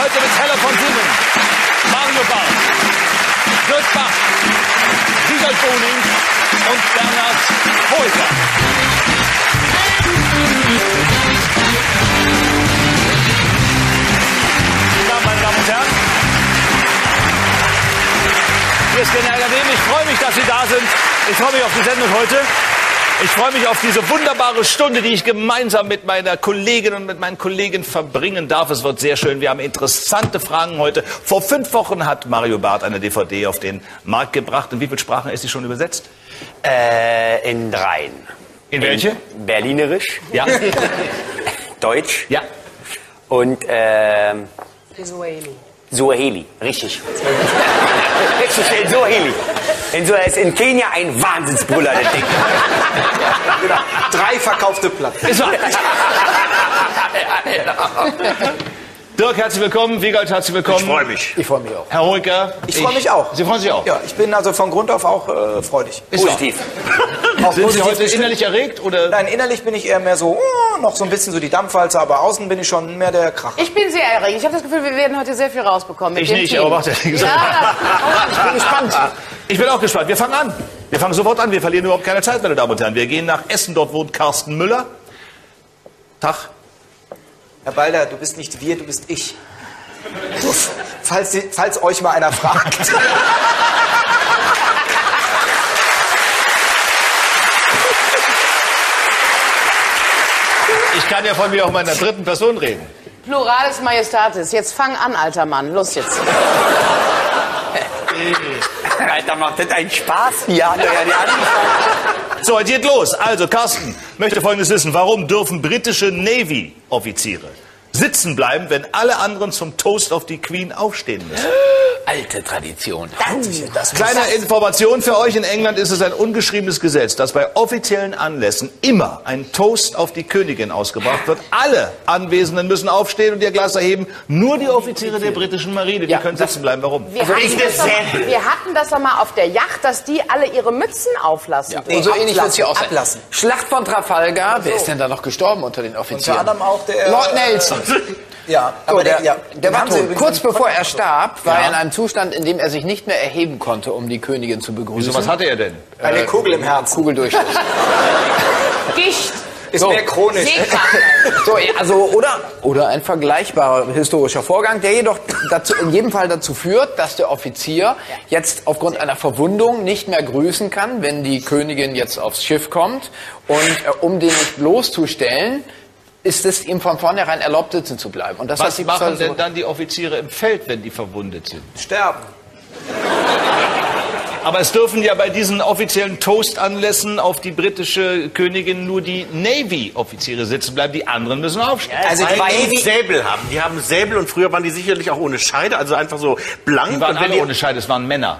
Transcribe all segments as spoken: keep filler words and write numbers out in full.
Heute mit Hella von Sinnen, Mario Barth, Dirk Bach, Wiegald Boning und Bernhard Hoeker. Ja, meine Damen und Herren, hier ist Genial daneben. Ich freue mich, dass Sie da sind. Ich freue mich auf die Sendung heute. Ich freue mich auf diese wunderbare Stunde, die ich gemeinsam mit meiner Kollegin und mit meinen Kollegen verbringen darf. Es wird sehr schön. Wir haben interessante Fragen heute. Vor fünf Wochen hat Mario Barth eine D V D auf den Markt gebracht. In wie viele Sprachen ist sie schon übersetzt? Äh, in dreien. In welche? In Berlinerisch. Ja. Deutsch. Ja. Und, ähm... Swahili. Swahili, richtig. Richtig, Swahili. In, so, ist in Kenia ein Wahnsinnsbrüller, das Ding. Genau. Drei verkaufte Platten. Ist wahr. Dirk, herzlich willkommen. Wiegald, herzlich willkommen. Ich freue mich. Ich freue mich auch. Herr Hoeker. Ich freue mich auch. Sie freuen sich auch? Ja, ich bin also von Grund auf auch äh, freudig. Ist Positiv. Auch Sind Sie positiv heute gestimmt. innerlich erregt? Oder? Nein, innerlich bin ich eher mehr so, uh, noch so ein bisschen so die Dampfwalze, aber außen bin ich schon mehr der Kracher. Ich bin sehr erregt. Ich habe das Gefühl, wir werden heute sehr viel rausbekommen. Mit Ich dem nicht, Team. aber warte. Ja, ich bin gespannt. Ich bin auch gespannt. Wir fangen an. Wir fangen sofort an. Wir verlieren überhaupt keine Zeit, meine Damen und Herren. Wir gehen nach Essen. Dort wohnt Carsten Müller. Tag. Herr Balder, du bist nicht wir, du bist ich. Falls, die, falls euch mal einer fragt. Ich kann ja von mir auch mal in der dritten Person reden. Pluralis Majestatis. Jetzt fang an, alter Mann. Los jetzt. Alter, macht das einen Spaß? Ja, ja, ja. So, jetzt geht los. Also, Carsten möchte Folgendes wissen. Warum dürfen britische Navy-Offiziere sitzen bleiben, wenn alle anderen zum Toast of the Queen aufstehen müssen? Alte Tradition. Das Kleine Information für euch. In England ist es ein ungeschriebenes Gesetz, dass bei offiziellen Anlässen immer ein Toast auf die Königin ausgebracht wird. Alle Anwesenden müssen aufstehen und ihr Glas erheben. Nur die Offiziere der britischen Marine, die Ja, können sitzen bleiben. Warum? Wir, hatten das doch mal, wir hatten das doch mal auf der Yacht, dass die alle ihre Mützen auflassen. Ja. durften. Und so ähnlich wird es hier auch sein. ablassen. Schlacht von Trafalgar. Wer ist denn da noch gestorben unter den Offizieren? Unter anderem auch der... Lord Nelson. Ja, So, aber der, der, ja, der den war haben sie tot. übrigens Kurz im bevor er Podcast starb, war Ja. er in einem Zustand, in dem er sich nicht mehr erheben konnte, um die Königin zu begrüßen. Wieso, was hatte er denn? noch. Eine Kugel im Herzen. Kugeldurchschuss. Gicht. Ist So. mehr chronisch. Seekrankheit. So, also, oder, oder ein vergleichbarer historischer Vorgang, der jedoch dazu, in jedem Fall dazu führt, dass der Offizier jetzt aufgrund einer Verwundung nicht mehr grüßen kann, wenn die Königin jetzt aufs Schiff kommt. Und äh, um den nicht bloßzustellen, ist es ihm von vornherein erlaubt, sitzen zu bleiben. Und das hat Was die machen denn Zoll- dann die Offiziere im Feld, wenn die verwundet sind? Sterben. Aber es dürfen ja bei diesen offiziellen Toast-Anlässen auf die britische Königin nur die Navy-Offiziere sitzen bleiben. Die anderen müssen aufstehen. Also die Weil die Navy... Säbel haben. Die haben Säbel und früher waren die sicherlich auch ohne Scheide, also einfach so blank. Die waren und wenn alle die, ohne Scheide, es waren Männer.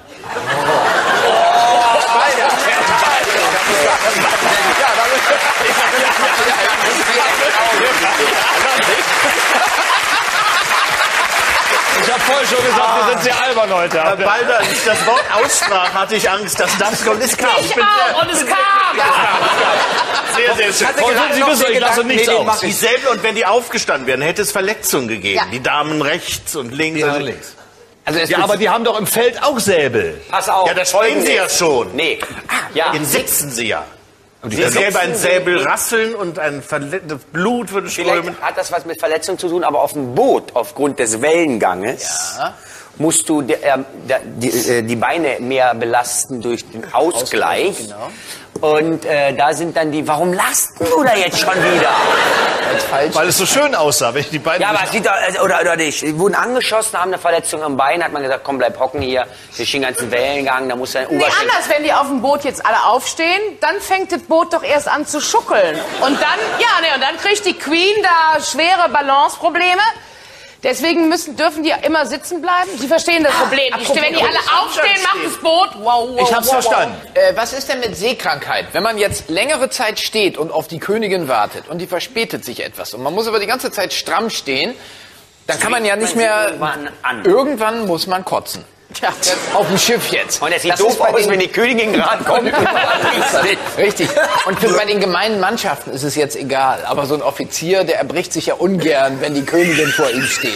Ich habe vorher schon gesagt, wir sind sehr albern heute. Herr Balder, als ich das Wort aussprach, hatte ich Angst, dass das kommt. Es kam. Ich auch. Und es kam. sehr, sehr schön. hatte Freunde, gerade Sie noch wissen, den ich lasse Gedanken, nichts nee, den aus. mach Die ich. Säbel, und wenn die aufgestanden wären, hätte es Verletzungen gegeben. Ja. Die Damen rechts und links. Ja, Also- links. Also es Ja, aber die haben doch im Feld auch Säbel. Pass auf. Ja, das stehen sie ja schon. Nee. Ja. Den sitzen sie ja. die Sie können selber ein Säbel rasseln und ein Verle das Blut würde Vielleicht strömen. hat das was mit Verletzung zu tun, aber auf dem Boot, aufgrund des Wellenganges, musst du die, äh, die, äh, die Beine mehr belasten durch den Ausgleich. Ausgleich, genau. Und äh, da sind dann die, warum lasten du da jetzt schon wieder? falsch. Weil es so schön aussah, wenn ich die beiden... Ja, aber es sieht doch, also, oder, oder nicht, die wurden angeschossen, haben eine Verletzung am Bein, hat man gesagt, komm, bleib hocken hier, durch den ganzen Wellengang, da muss dein Nee, Oberschenkel... anders, wenn die auf dem Boot jetzt alle aufstehen, dann fängt das Boot doch erst an zu schuckeln. Und dann, ja, nee, und dann kriegt die Queen da schwere Balanceprobleme. Deswegen müssen, dürfen die immer sitzen bleiben. Sie verstehen das Problem. Die, wenn die alle aufstehen, macht das Boot. Wow, wow, Ich hab's wow, verstanden. Äh, was ist denn mit Seekrankheit? Wenn man jetzt längere Zeit steht und auf die Königin wartet und die verspätet sich etwas und man muss aber die ganze Zeit stramm stehen, dann kann man ja nicht mehr... Irgendwann an. Irgendwann muss man kotzen. Tja. Auf dem Schiff jetzt. Und es sieht Das doof ist bei aus, den- wenn die Königin gerade kommt. Richtig. Und für, bei den gemeinen Mannschaften ist es jetzt egal. Aber so ein Offizier, der erbricht sich ja ungern, wenn die Königin vor ihm steht.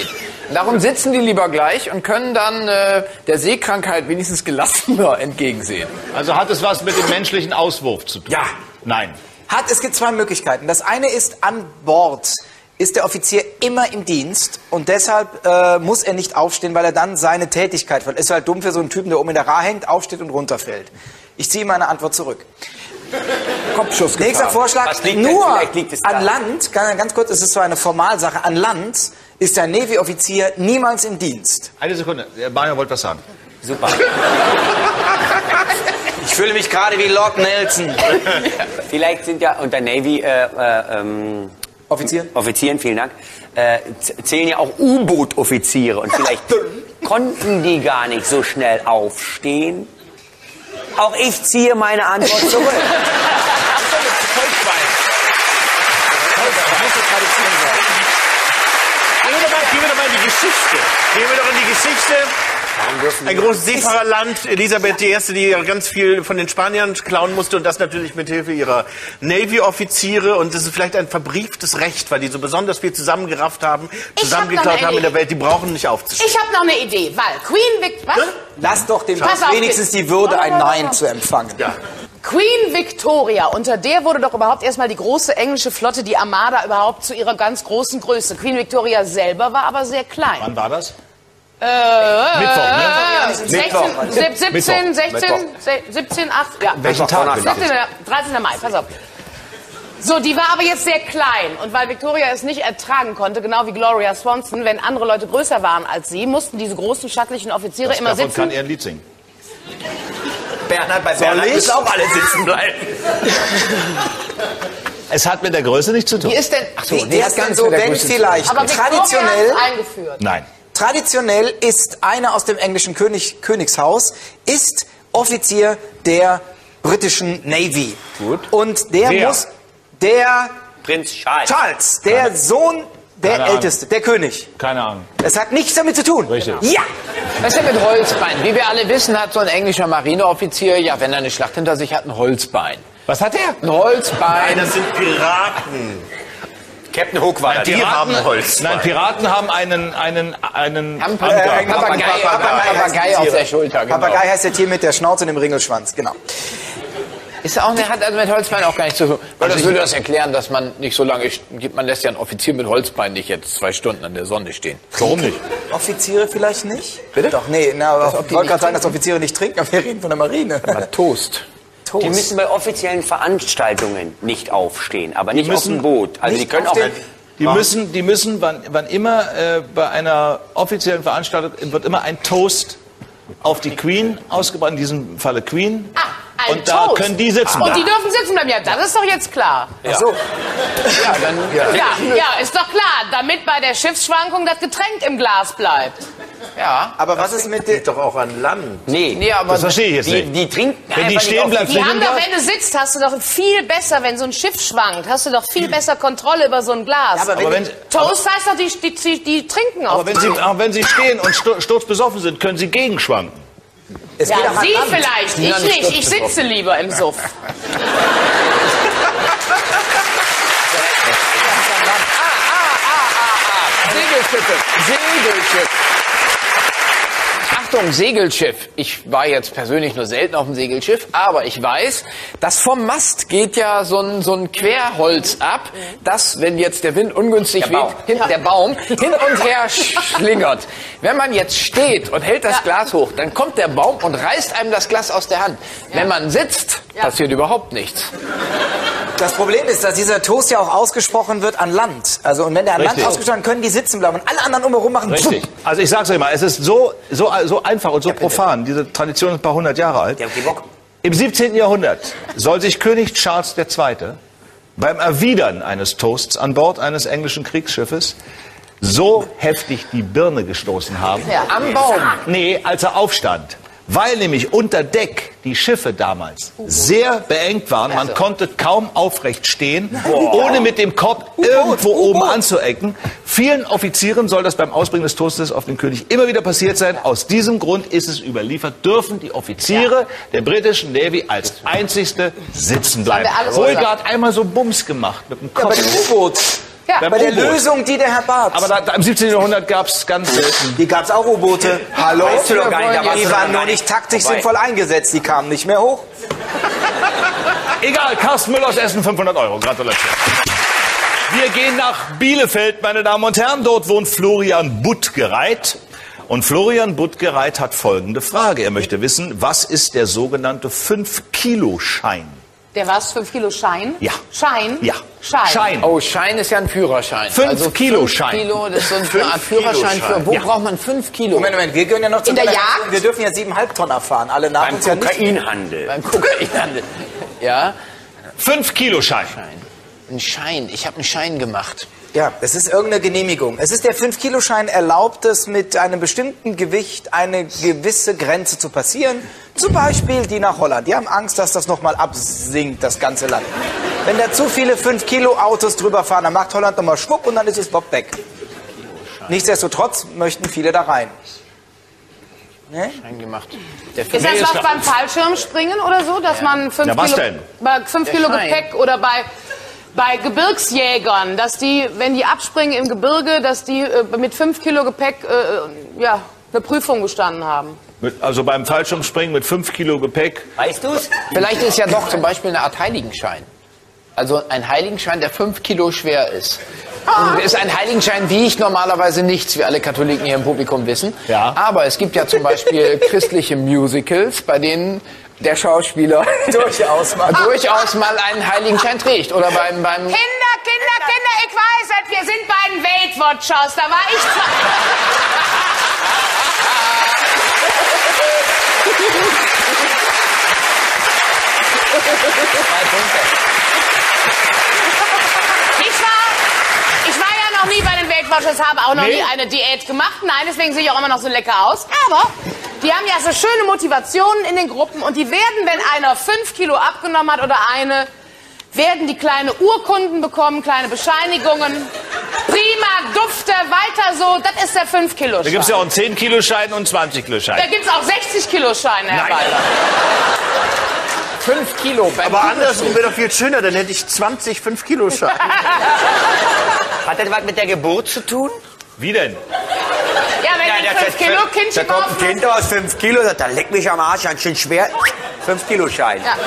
Darum sitzen die lieber gleich und können dann äh, der Seekrankheit wenigstens gelassener entgegensehen. Also hat es was mit dem menschlichen Auswurf zu tun? Ja. Nein. Hat, es gibt zwei Möglichkeiten. Das eine ist, an Bord ist der Offizier immer im Dienst und deshalb äh, muss er nicht aufstehen, weil er dann seine Tätigkeit verliert. Ist halt dumm für so einen Typen, der oben in der Ra hängt, aufsteht und runterfällt. Ich ziehe meine Antwort zurück. Kopfschussgefahr. Nächster Vorschlag, Was liegt denn? nur Vielleicht liegt es an da. Land, ganz, ganz kurz, es ist zwar eine Formalsache, an Land ist ein Navy-Offizier niemals im Dienst. Eine Sekunde. Der Mario wollte was sagen. Super. Ich fühle mich gerade wie Lord Nelson. Vielleicht sind ja unter Navy äh, äh, ähm, Offizier? Offizieren, vielen Dank, äh, z- zählen ja auch U-Boot-Offiziere und vielleicht konnten die gar nicht so schnell aufstehen. Auch ich ziehe meine Antwort zurück. Gehen wir doch mal, gehen wir doch mal in die Geschichte. Gehen wir doch in die Geschichte. Ein großes Seefahrerland, Elisabeth die Erste, die ganz viel von den Spaniern klauen musste und das natürlich mit Hilfe ihrer Navy-Offiziere. Und das ist vielleicht ein verbrieftes Recht, weil die so besonders viel zusammengerafft haben, zusammengeklaut haben in der Welt. Die brauchen nicht aufzustehen. Ich habe noch eine Idee, weil Queen Vic... Was? Lass doch dem Pass auf, wenigstens die Würde, ein Nein zu empfangen. Ja. Queen Victoria, unter der wurde doch überhaupt erstmal die große englische Flotte, die Armada, überhaupt zu ihrer ganz großen Größe. Queen Victoria selber war aber sehr klein. Wann war das? Äh, Mittwoch, ne? sechzehn, sieb- siebzehn, sechzehn, siebzehn, achtzehn, ja. Welchen Tag? siebzehn, dreizehnten Mai, pass auf. So, die war aber jetzt sehr klein. Und weil Victoria es nicht ertragen konnte, genau wie Gloria Swanson, wenn andere Leute größer waren als sie, mussten diese großen stattlichen Offiziere immer Davon sitzen. kann er ein Lied singen. Bernhard, bei Bernhard müssen auch alle sitzen bleiben. Es hat mit der Größe nichts zu tun. Wie ist denn... Ach so, Wie, nee, wie hat ist gar denn nichts so, mit der wenn Größe zu tun. vielleicht Aber Victoria hat traditionell, es eingeführt. Nein. traditionell ist einer aus dem englischen König, Königshaus, ist Offizier der britischen Navy. Gut. Und der Wer? muss, der Prinz Charles. Charles, der Sohn, der Keine Ahnung. Älteste, der König. Keine Ahnung. Es hat nichts damit zu tun. Richtig. Ja! Was ist denn mit Holzbein? Wie wir alle wissen, hat so ein englischer Marineoffizier, ja, wenn er eine Schlacht hinter sich hat, ein Holzbein. Was hat er? Ein Holzbein. Nein, das sind Piraten. Captain Hook war da. Die haben Holz. Nein, Piraten haben einen, einen, einen Haben Anker. Papagei, Papagei, Papagei Papagei heißt auf Tiere. der Schulter, genau. Papagei heißt der Tier mit der Schnauze und dem Ringelschwanz, genau. Ist auch, der hat also mit Holzbein auch gar nichts zu tun. Weil das würde das erklären, dass man nicht so lange, st- man lässt ja einen Offizier mit Holzbein nicht jetzt zwei Stunden an der Sonne stehen. Warum nicht? Offiziere vielleicht nicht? Bitte? Doch, nee, na, aber ob ich die wollte nicht gerade sagen, dass Offiziere nicht trinken, aber wir reden von der Marine. Mal Toast. Toast. Die müssen bei offiziellen Veranstaltungen nicht aufstehen, aber nicht auf müssen dem Boot. Also die nicht können auf auch... den- Die müssen, die müssen wann, wann immer äh, bei einer offiziellen Veranstaltung wird immer ein Toast auf die Queen ausgebracht, in diesem Falle Queen. Ah, ein Und da Toast. können die sitzen Und die bleiben. dürfen sitzen bleiben. Ja, das ist doch jetzt klar. Ach so. Ja, dann, ja. Ja, ja, ist doch klar. Damit bei der Schiffsschwankung das Getränk im Glas bleibt. ja. Aber was ist mit Geht den... doch auch an Land. Nee, Nee, aber Das verstehe ich jetzt die, nicht. die trinken Wenn die einfach stehen nicht auf bleibt, Die Fliegen haben doch, Glas? wenn du sitzt, hast du doch viel besser, wenn so ein Schiff schwankt, hast du doch viel besser Kontrolle über so ein Glas. aber wenn Aber wenn, Toast heißt doch, die, die, die, die trinken auch. aber wenn Sie, auch wenn Sie stehen und stu- sturzbesoffen sind, können Sie gegenschwanken. Es Ja, geht auch an Sie Land. vielleicht, Ja, ich nicht nicht. Ich sitze lieber im Suff. Segelschiffe. Segelschiff. Achtung, Segelschiff. Ich war jetzt persönlich nur selten auf dem Segelschiff, aber ich weiß, dass vom Mast geht ja so ein, so ein Querholz ab, das, wenn jetzt der Wind ungünstig Der Baum. weht, hin, der Baum hin und her schlingert. Wenn man jetzt steht und hält das Ja. Glas hoch, dann kommt der Baum und reißt einem das Glas aus der Hand. Wenn man sitzt, Ja. passiert überhaupt nichts. Das Problem ist, dass dieser Toast ja auch ausgesprochen wird an Land. Also, und wenn der an Land Richtig. ausgesprochen wird, können die sitzen bleiben. Und alle anderen umherum machen... Richtig. Also ich sag's euch mal, es ist so, so, so einfach und so profan. Diese Tradition ist ein paar hundert Jahre alt. Der hat die Bock. Im siebzehnten Jahrhundert soll sich König Charles der Zweite beim Erwidern eines Toasts an Bord eines englischen Kriegsschiffes so heftig die Birne gestoßen haben. Ja. Am Baum. Nee, als er aufstand. Weil nämlich unter Deck die Schiffe damals sehr beengt waren. Man konnte kaum aufrecht stehen, ohne mit dem Kopf irgendwo oben anzuecken. Vielen Offizieren soll das beim Ausbringen des Toastes auf den König immer wieder passiert sein. Aus diesem Grund ist es überliefert, dürfen die Offiziere der britischen Navy als einzigste sitzen bleiben. Haben wir alles Wohl gesagt. gerade einmal so Bums gemacht mit dem Ja, bei Kopf. dem U-Boot. Ja. beim Bei der U-Boot. Lösung, die der Herr Barth. Aber da, da, im siebzehnten Jahrhundert gab es ganz selten. Die gab es auch U-Boote. Hallo? Weißt du doch gar nicht, da warst Die du waren doch nur gar nicht taktisch vorbei. sinnvoll eingesetzt. Die kamen nicht mehr hoch. Egal, Carsten Müller aus Essen, fünfhundert Euro. Gratulation. Wir gehen nach Bielefeld, meine Damen und Herren. Dort wohnt Florian Buttgereit. Und Florian Buttgereit hat folgende Frage. Er möchte wissen, was ist der sogenannte fünf Kilo Schein? Der was? fünf Kilo Schein? Ja. Schein? Ja. Schein. Schein. Oh, Schein ist ja ein Führerschein. Fünf Kilo fünf Schein. Kilo, das ist so eine Fünf Art Führerschein Kilo für. Wo Ja. braucht man fünf Kilo? Moment, Moment, wir gehören ja noch zu In der Generation- Jagd? Wir dürfen ja siebeneinhalb Tonnen fahren. Alle nach Beim uns ja nicht. Kokainhandel. Beim Kokainhandel. Ja, Fünf Kilo Schein. ein Schein. Ich habe einen Schein gemacht. Ja, es ist irgendeine Genehmigung. Es ist der fünf Kilo Schein erlaubt es, mit einem bestimmten Gewicht eine gewisse Grenze zu passieren. Zum Beispiel die nach Holland. Die haben Angst, dass das nochmal absinkt, das ganze Land. Wenn da zu viele fünf Kilo Autos drüber fahren, dann macht Holland nochmal schwupp und dann ist es Bob weg. Nichtsdestotrotz möchten viele da rein. Ne? Schein gemacht. Der Ist das Nee, was ist beim Fallschirmspringen oder so, dass man fünf Na, was Kilo, denn? bei fünf Der Kilo Schein. Gepäck oder bei, bei Gebirgsjägern, dass die, wenn die abspringen im Gebirge, dass die äh, mit fünf Kilo Gepäck äh, ja, eine Prüfung bestanden haben? Mit, also beim Fallschirmspringen mit fünf Kilo Gepäck. Weißt du's? Vielleicht ist ja doch zum Beispiel eine Art Heiligenschein. Also ein Heiligenschein, der fünf Kilo schwer ist. Und ist ein Heiligenschein, wiegt normalerweise nichts, wie alle Katholiken hier im Publikum wissen. Ja. Aber es gibt ja zum Beispiel christliche Musicals, bei denen der Schauspieler Durchaus mal. durchaus mal einen Heiligenschein trägt. Oder beim, beim Kinder, Kinder, Kinder, ich weiß es, wir sind bei den Weight Watchers, da war ich zwar... Ich war, ich war ja noch nie bei den Weight Watchers, habe auch noch Nee. nie eine Diät gemacht. Nein, deswegen sehe ich auch immer noch so lecker aus. Aber die haben ja so schöne Motivationen in den Gruppen und die werden, wenn einer fünf Kilo abgenommen hat oder eine, werden die kleine Urkunden bekommen, kleine Bescheinigungen. Prima, dufte, weiter so. Das ist der fünf Kilo Schein. Da gibt es ja auch einen zehn Kilo Schein und einen zwanzig Kilo Schein. Da gibt es auch sechzig Kilo Scheine, Herr Walter. fünf Kilo. Beim Aber andersrum wäre doch viel schöner, dann hätte ich zwanzig fünf Kilo Scheine. Hat das was mit der Geburt zu tun? Wie denn? Ja, wenn ich fünf Kilo Kindchen Da kommt ein aufmache. Kind aus fünf Kilo, sagt, da leck mich am Arsch, ganz schön schwer. fünf Kilo Schein. Ja.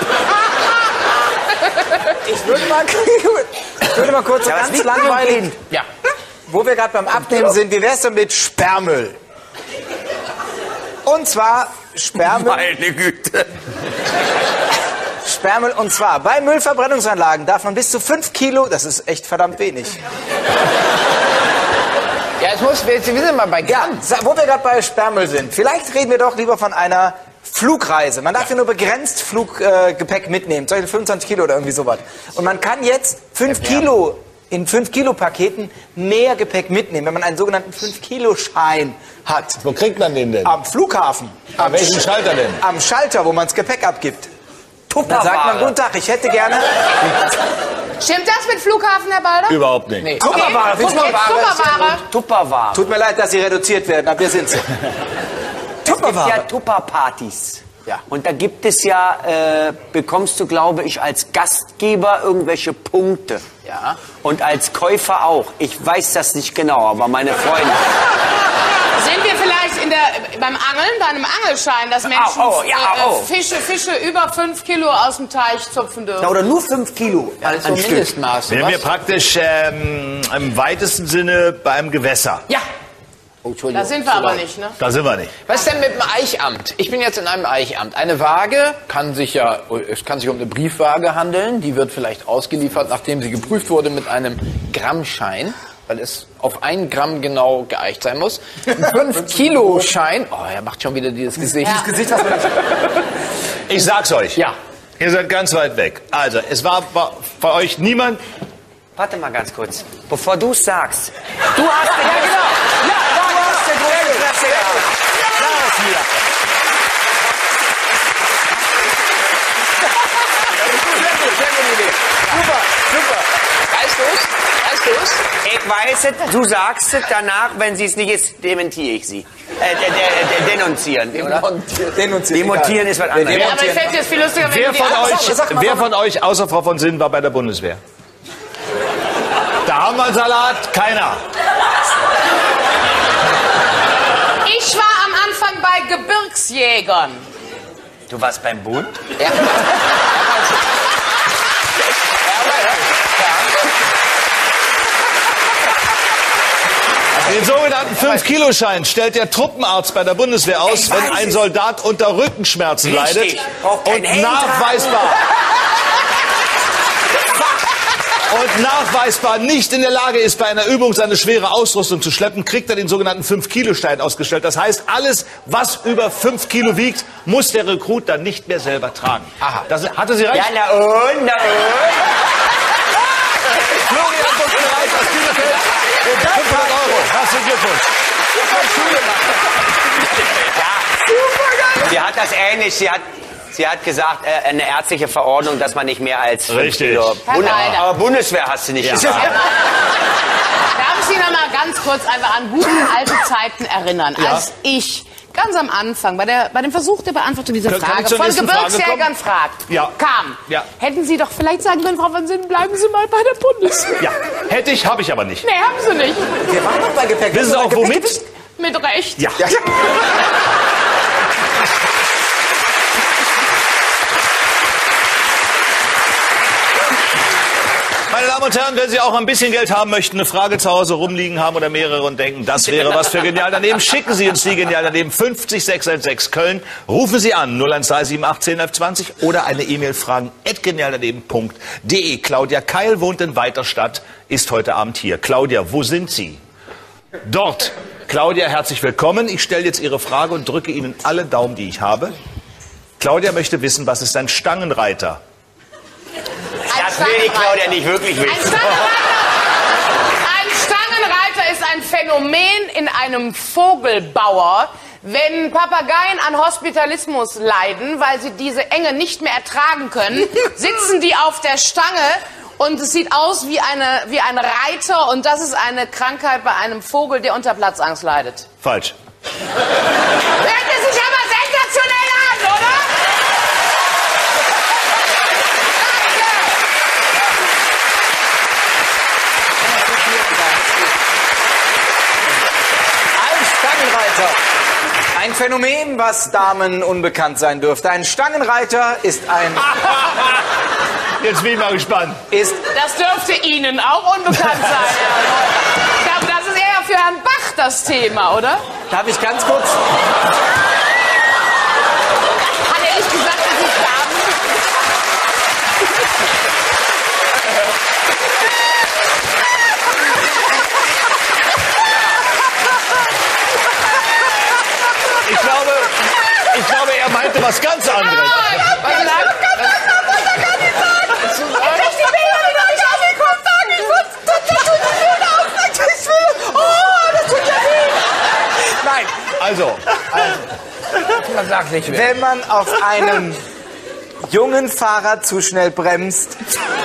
Ich würde mal, ich würde mal kurz so Ja, was ganz wiegt ein langweilig, Kind? Ja. wo wir gerade beim Abnehmen sind, wie wär's denn mit Sperrmüll? Und zwar Sperrmüll, Meine Güte. Sperrmüll, und zwar bei Müllverbrennungsanlagen darf man bis zu fünf Kilo, das ist echt verdammt wenig. Ja, es muss, wir sind mal bei Ja, Gramm. sa- wo wir gerade bei Sperrmüll sind, vielleicht reden wir doch lieber von einer Flugreise. Man darf ja nur begrenzt Fluggepäck äh, Gepäck mitnehmen, zum Beispiel fünfundzwanzig Kilo oder irgendwie sowas. Und man kann jetzt fünf Kilo in fünf Kilo Paketen mehr Gepäck mitnehmen, wenn man einen sogenannten fünf Kilo Schein hat. Wo kriegt man den denn? Am Flughafen. An welchem Schalter denn? Am Schalter, wo man das Gepäck abgibt. Dann sagt man, guten Tag, ich hätte gerne... Stimmt das mit Flughafen, Herr Balder? Überhaupt nicht. Nee. Tupperware, Jetzt Tupperware. Tupperware. Tut mir leid, dass Sie reduziert werden, aber wir sind sie. Es gibt ja Tupperware. Tupperpartys. Ja. Und da gibt es ja, äh, bekommst du, glaube ich, als Gastgeber irgendwelche Punkte. Ja. Und als Käufer auch. Ich weiß das nicht genau, aber meine Freunde. Sind wir vielleicht in der, beim Angeln, bei einem Angelschein, dass Menschen oh, ja, äh, oh. Fische, Fische über fünf Kilo aus dem Teich zupfen dürfen? Ja, oder nur fünf Kilo Das an, ist so an Stück. Mindestmaße. Wären was? wir praktisch ähm, im weitesten Sinne beim Gewässer. Ja. Oh, Entschuldigung. Da sind wir aber nicht, ne? Da sind wir nicht. Was ist denn mit dem Eichamt? Ich bin jetzt in einem Eichamt. Eine Waage kann sich ja, es kann sich um eine Briefwaage handeln. Die wird vielleicht ausgeliefert, nachdem sie geprüft wurde mit einem Grammschein, weil es auf ein Gramm genau geeicht sein muss. Ein fünf Kilo Schein. Oh, er macht schon wieder dieses Gesicht. Ja. Gesicht hast du nicht. Ich sag's euch. Ja. Ihr seid ganz weit weg. Also, es war bei bei euch niemand. Warte mal ganz kurz. Bevor du es sagst. Du hast den, ja genau. Ja, du hast den großen Kräfte gehabt. Sag es mir. Super, super. Weißt du es? Weißt du es? Ich weiß es, du sagst es, danach, wenn sie es nicht ist, dementiere ich sie. Äh, de, de, de, denunzieren, oder? Denunzieren. Demontieren ist was anderes. Ja, aber ich fände es viel lustiger, wenn Wer du die von, Antwort- euch, sag mal, wer sag mal. von euch, außer Frau von Sinn, war bei der Bundeswehr? Da haben Sambal-Salat? Keiner. Ich war am Anfang bei Gebirgsjägern. Du warst beim Bund? Ja. Den sogenannten fünf Kilo Schein stellt der Truppenarzt bei der Bundeswehr aus, wenn ein Soldat unter Rückenschmerzen Richtig. leidet Braucht keinen und Helm nachweisbar und nachweisbar nicht in der Lage ist, bei einer Übung seine schwere Ausrüstung zu schleppen, kriegt er den sogenannten fünf Kilo Stein ausgestellt. Das heißt, alles, was über fünf Kilo wiegt, muss der Rekrut dann nicht mehr selber tragen. Aha. Das, hatte sie recht? Ja, na und, na und. Florian Buchbereit aus Bielefeld. fünfhundert Euro. Herzlichen Glückwunsch. Sie hat das ähnlich. Sie hat, sie hat gesagt, äh, eine ärztliche Verordnung, dass man nicht mehr als fünf Richtig. Kilo. Herr Bund Schneider. aber Bundeswehr hast du nicht Ja. gesagt. Darf ich Sie noch mal ganz kurz einfach an gute alte Zeiten erinnern, Ja. als ich ganz am Anfang bei, der, bei dem Versuch der Beantwortung dieser Kann- kann Frage ich zur von nächsten Frage Gebirgsjägern kommen? fragt, Ja. kam, Ja. hätten Sie doch vielleicht sagen können, Frau von Sinnen, bleiben Sie mal bei der Bundeswehr. Ja, hätte ich, habe ich aber nicht. Nee, haben Sie nicht. Wir waren doch bei Gepäck. Wissen Sie auch womit? Mit Recht. Ja. Ja, ja. Meine Damen und Herren, wenn Sie auch ein bisschen Geld haben möchten, eine Frage zu Hause rumliegen haben oder mehrere und denken, das wäre was für Genial daneben, schicken Sie uns die Genial daneben fünfzig sechshundertsechzehn Köln. Rufen Sie an null eins drei sieben acht zehn elf zwanzig oder eine E-Mail fragen at genialdaneben punkt de. Claudia Keil wohnt in Weiterstadt, ist heute Abend hier. Claudia, wo sind Sie? Dort. Claudia, herzlich willkommen. Ich stelle jetzt Ihre Frage und drücke Ihnen alle Daumen, die ich habe. Claudia möchte wissen, was ist ein Stangenreiter? Das will die Claudia nicht wirklich Ein wissen. Stangenreiter, ein Stangenreiter ist ein Phänomen in einem Vogelbauer. Wenn Papageien an Hospitalismus leiden, weil sie diese Enge nicht mehr ertragen können, sitzen die auf der Stange und es sieht aus wie, eine, wie ein Reiter und das ist eine Krankheit bei einem Vogel, der unter Platzangst leidet. Falsch. Hört es sich aber sensationell an, oder? Ein Stangenreiter. Ein Phänomen, was Damen unbekannt sein dürfte. Ein Stangenreiter ist ein... Jetzt bin ich mal gespannt. Ist, Das dürfte Ihnen auch unbekannt sein. Ich glaube, das ist eher für Herrn Bach das Thema, oder? darf ich ganz kurz... Hat er nicht gesagt, dass Sie es haben? Ich glaube, ich glaube, er meinte was ganz anderes. Was er sagt? Nein, Also, Man sagt nicht mehr. wenn man auf einem jungen Fahrrad zu schnell bremst...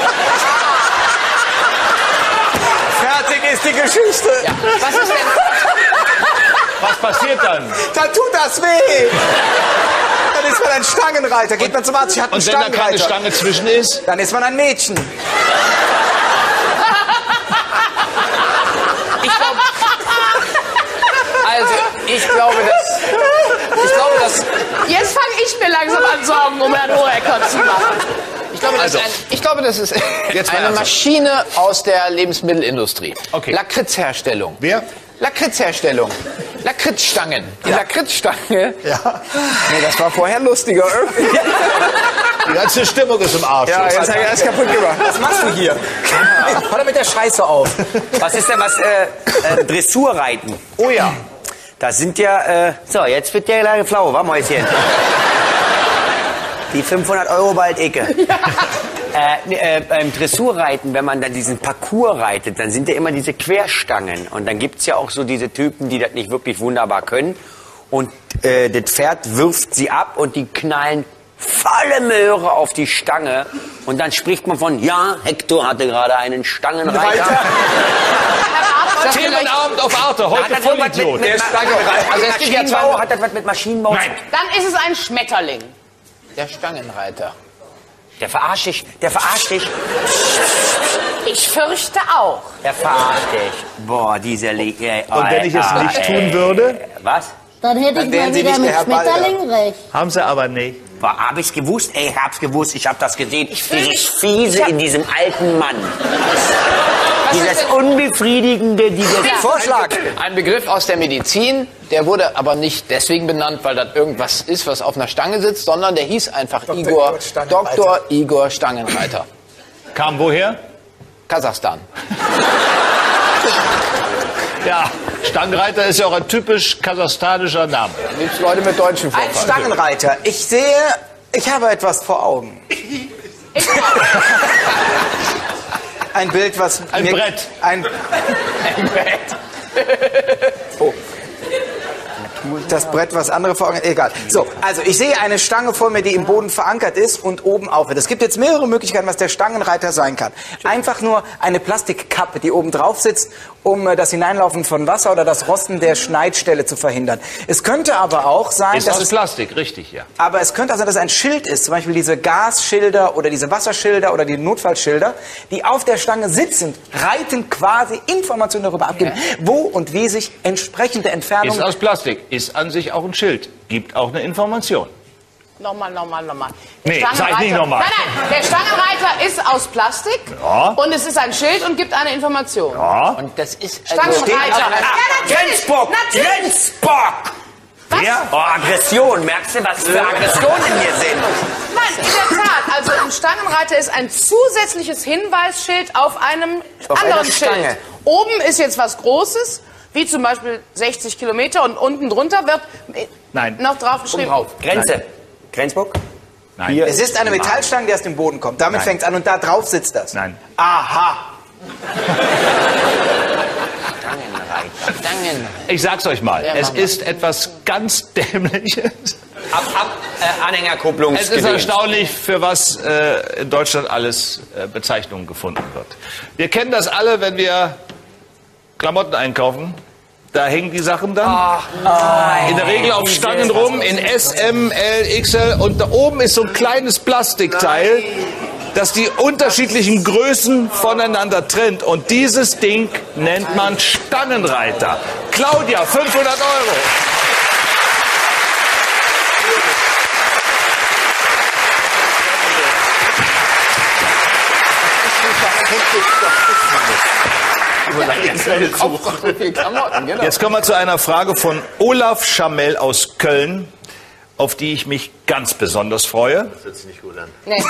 Fertig ist die Geschichte. Was ist denn? was passiert dann? Dann tut das weh. Dann ist man ein Stangenreiter. Geht man zum Arzt, ich hatte einen Und wenn da keine Stangenreiter. Stange zwischen ist? Dann ist man ein Mädchen. Also, ich glaube, dass... Ich glaube, dass... Jetzt fange ich mir langsam an, Sorgen um Herrn Hohecker zu machen. Ich glaube, das, Also. ist ein, ich glaube, das ist Jetzt mal eine ernsthaft. Maschine aus der Lebensmittelindustrie. Okay. Lakritzherstellung. Wer? Lakritzherstellung. Lakritzstangen. Die Lakritzstange. Ja. Nee, das war vorher lustiger. Die ganze Stimmung ist im Arsch. Ja, jetzt hat er alles kaputt gemacht. Was machst du hier? Hör doch mit der Scheiße auf. Was ist denn was? Äh, äh, Dressurreiten. Oh ja. Das sind ja, äh, so, jetzt wird der kleine Flau, wa, Mäuschen? Die fünfhundert Euro bald Ecke. Äh, äh, beim Dressurreiten, wenn man dann diesen Parcours reitet, dann sind ja immer diese Querstangen. Und dann gibt's ja auch so diese Typen, die das nicht wirklich wunderbar können. Und äh, das Pferd wirft sie ab und die knallen volle Möhre auf die Stange. Und dann spricht man von, ja, Hector hatte gerade einen Stangenreiter. Themenabend auf Arte, heute Hat das irgendwas Vollidiot. mit, mit, mit, Also es gibt ja Maschinenbau? zwei- Hat das was mit Maschinenbau? Nein. Dann ist es ein Schmetterling. Der Stangenreiter. Der verarscht dich, der verarscht dich. Ich fürchte auch. Der verarscht dich. Boah, dieser Lied. Äh, Und wenn ich es ah, nicht äh, tun würde, Was? Dann hätte Dann ich wären mal Sie wieder nicht mit der Herr Balder. Schmetterling recht. haben sie aber nicht. Boah, hab ich's gewusst? Ey, hab's gewusst, ich hab das gesehen. will Dieses nicht- Fiese in diesem alten Mann. Dieses Unbefriedigende, dieses... Vorschlag. Ein Begriff aus der Medizin, der wurde aber nicht deswegen benannt, weil das irgendwas ist, was auf einer Stange sitzt, sondern der hieß einfach Doktor Igor, Igor Stangenreiter. Doktor Igor Stangenreiter. Kam woher? Kasachstan. Ja, Stangenreiter ist ja auch ein typisch kasachstanischer Name. Da gibt's Leute mit deutschen Ein Vorfahren. Stangenreiter. Ich sehe, ich habe etwas vor Augen. Ein Bild, was Ein mir, Brett. Ein, oh. Das Brett, was andere vor Augen, egal. So, also ich sehe eine Stange vor mir, die im Boden verankert ist und oben aufhört. Es gibt jetzt mehrere Möglichkeiten, was der Stangenreiter sein kann. Einfach nur eine Plastikkappe, die oben drauf sitzt, um äh, das Hineinlaufen von Wasser oder das Rosten der Schneidstelle zu verhindern. Es könnte aber auch sein, Ist dass aus es Plastik, richtig, ja. Aber es könnte auch sein, dass es ein Schild ist, zum Beispiel diese Gasschilder oder diese Wasserschilder oder die Notfallschilder, die auf der Stange sitzend, reitend quasi Informationen darüber abgeben, wo und wie sich entsprechende Ist Entfernungen... aus Plastik, ist an sich auch ein Schild, gibt auch eine Information. Nochmal, nochmal, nochmal. Der Nee, sag ich nicht Stangenreiter- nochmal. Nein, nein, der Stangenreiter ist aus Plastik Ja. und es ist ein Schild und gibt eine Information. Und das ist also Stangenreiter. Ah, Ja, natürlich. Grenzbock! Natürlich. Grenzbock! Was? Oh, Aggression. Merkst du, was für Aggressionen hier sind? Nein, in der Tat. Also ein Stangenreiter ist ein zusätzliches Hinweisschild auf einem Auf anderen einer Stange. Schild. Oben ist jetzt was Großes, wie zum Beispiel sechzig Kilometer und unten drunter wird Nein. noch drauf geschrieben. drauf. Grenze. Grenzbock? Nein. Hier. Es ist eine Metallstange, die aus dem Boden kommt. Damit Nein. fängt es an und da drauf sitzt das. Nein. Aha. Stangenreiter. Stangen. Ich sag's euch mal, Ja, es mach mal. ist etwas ganz Dämliches. Ab, ab, äh, Anhängerkupplungsgedöns. Es ist erstaunlich, für was äh, in Deutschland alles äh, Bezeichnungen gefunden wird. Wir kennen das alle, wenn wir Klamotten einkaufen. Da hängen die Sachen dann. In der Regel auf Stangen rum, in S, M, L, X L. Und da oben ist so ein kleines Plastikteil, das die unterschiedlichen Größen voneinander trennt. Und dieses Ding nennt man Stangenreiter. Claudia, fünfhundert Euro. Kopf, so viel Klamotten, genau. Jetzt kommen wir zu einer Frage von Olaf Schamell aus Köln, auf die ich mich ganz besonders freue. Das hört sich nicht gut an. Nee.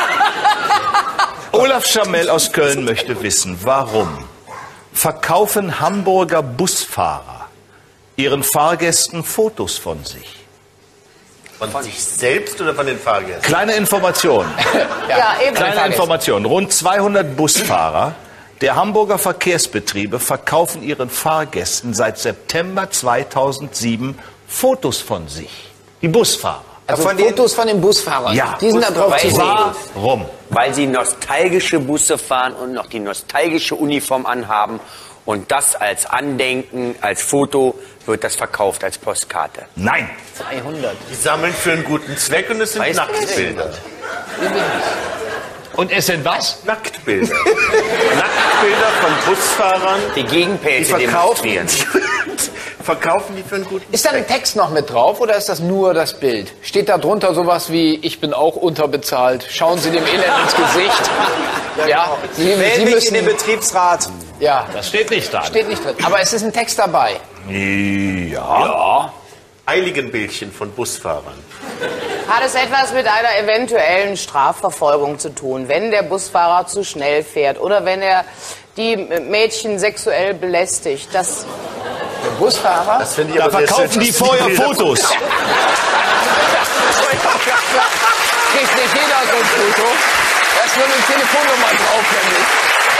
Olaf Schamell aus Köln möchte wissen, warum verkaufen Hamburger Busfahrer ihren Fahrgästen Fotos von sich? Von sich selbst oder von den Fahrgästen? Kleine Information, Ja, eben. kleine Information. Rund zweihundert Busfahrer der Hamburger Verkehrsbetriebe verkaufen ihren Fahrgästen seit September zweitausendsieben Fotos von sich. Die Busfahrer. Also Von den- Fotos von den Busfahrern. Ja. Die sind da drauf zu sehen. Warum? Weil sie nostalgische Busse fahren und noch die nostalgische Uniform anhaben. Und das als Andenken, als Foto wird das verkauft als Postkarte. Nein. zweihundert. Die sammeln für einen guten Zweck und es sind Weiß Nacktbilder. Und es sind was? Nacktbilder. Nacktbilder von Busfahrern. Die Die Gegenpelze verkaufen, demonstrieren. verkaufen die für einen guten Ist da ein Text noch mit drauf oder ist das nur das Bild? Steht da drunter sowas wie, ich bin auch unterbezahlt, schauen Sie dem Elend ins Gesicht? Ja, Sie, Wählen Sie mich in den müssen... Betriebsrat. Ja, Das steht nicht da. steht nicht drin. Aber es ist ein Text dabei. Ja. Heiligenbildchen von Busfahrern. Hat es etwas mit einer eventuellen Strafverfolgung zu tun, wenn der Busfahrer zu schnell fährt oder wenn er die Mädchen sexuell belästigt? Das Der Busfahrer? Das finde ich Da aber sehr verkaufen schön, die dass vorher Bilder von- Fotos. Kriegt nicht jeder so ein Foto. Da ist nur eine Telefonnummer drauf, nämlich.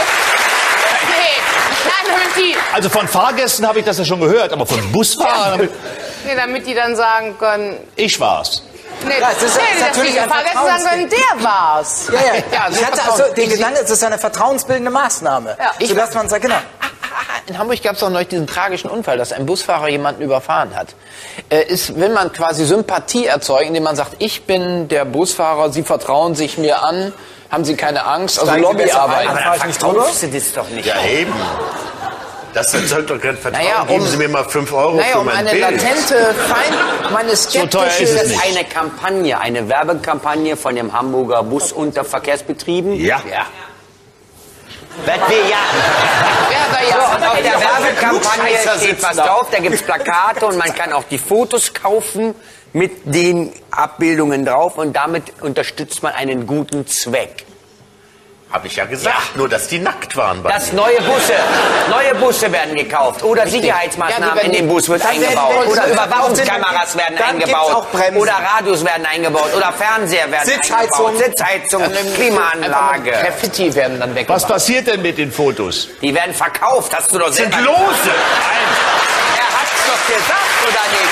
nee, nein, damit die, Also von Fahrgästen habe ich das ja schon gehört, aber von Busfahrern, habe ich- nee, damit die dann sagen können, ich war's. nee, Ja, es ist- nee, es ist dass natürlich die ein Fahrgäste sagen Vertrauensding. können, der war's. Ja, ja. Ja, so ich hatte vertrauen. also den Ich- Gedanken, es ist eine vertrauensbildende Maßnahme. Ja. Sodass man sagt, genau. in Hamburg gab es auch noch diesen tragischen Unfall, dass ein Busfahrer jemanden überfahren hat. Äh, ist, will man quasi Sympathie erzeugen, indem man sagt, ich bin der Busfahrer, Sie vertrauen sich mir an, haben Sie keine Angst, also Lobbyarbeit. Aber dann verkaufst du das doch nicht. Ja, eben. Das erzeugt doch kein Vertrauen. Naja, um, Geben Sie mir mal fünf Euro naja, für um mein eine Bild. latente Feind, meine skeptische... teuer ist es Das ist nicht. eine Kampagne, eine Werbekampagne von dem Hamburger Bus- und der Verkehrsbetrieben. Ja. ja. Wird wir ja. Ja, da ja. So, und auf der Werbekampagne Klugscheißer steht was sitzen da. drauf, da gibt's Plakate und man kann auch die Fotos kaufen mit den Abbildungen drauf und damit unterstützt man einen guten Zweck. Habe ich ja gesagt, nur dass die nackt waren. Bei Das mir. neue Busse, neue Busse werden gekauft oder Sicherheitsmaßnahmen Ja, die in den werden- Bus wird Dann werden eingebaut die- oder dann- Überwachungskameras werden dann gibt's eingebaut auch Bremsen. oder Radios werden eingebaut oder Fernseher werden Sitzheizung. eingebaut, Sitzheizung, Klimaanlage. Graffiti werden dann Was weggemacht. passiert denn mit den Fotos? Die werden verkauft, hast du doch Sind selber. lose. Er hat's doch gesagt, oder nicht?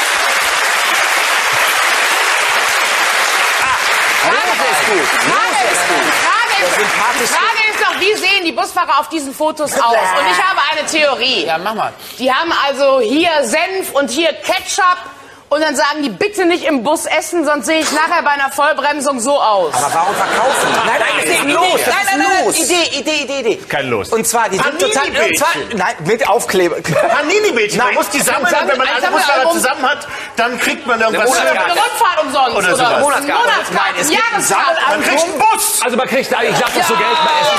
Frage ist gut. Frage ist, Frage ist, sympathisch- Frage ist doch, wie sehen die Busfahrer auf diesen Fotos aus? Und ich habe eine Theorie. Ja, mach mal. Die haben also hier Senf und hier Ketchup. Und dann sagen die, bitte nicht im Bus essen, sonst sehe ich nachher bei einer Vollbremsung so aus. Aber warum verkaufen? Nein, nein, das ist los. Das Nein, nein, nein, ist los. Idee, Idee, Idee, Idee. Kein Los. Und zwar, die sind total... Und zwar, nein, mit Aufkleber. Panini-Bildchen, man Nein. muss die sammeln Ein und wenn man Sammel- alle ein Busfahrer Sammelalbum. zusammen hat, dann kriegt man irgendwas. Eine Eine Monatskarte. Rundfahrt umsonst. Oder sowas. Monatskarte. Monatskarte. Nein, es gibt Man Jahreskarte. kriegt einen Bus. Also man kriegt, ich sag das so Geld mal essen.